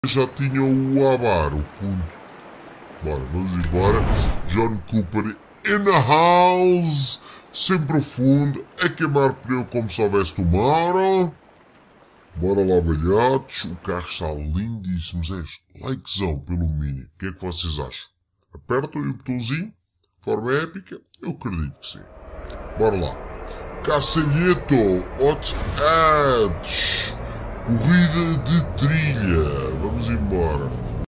Já tinha o Abar, o ponto. Bora, vamos embora. John Cooper in the house. Sem profundo. A queimar pneu como se houvesse tomorrow. Bora lá, velhotes. O carro está lindíssimo. Zé, likezão pelo mini. O que é que vocês acham? Apertam o botãozinho. De forma épica. Eu acredito que sim. Bora lá. Caçalheto. Hot Edge. Corrida de trilha. Vamos embora.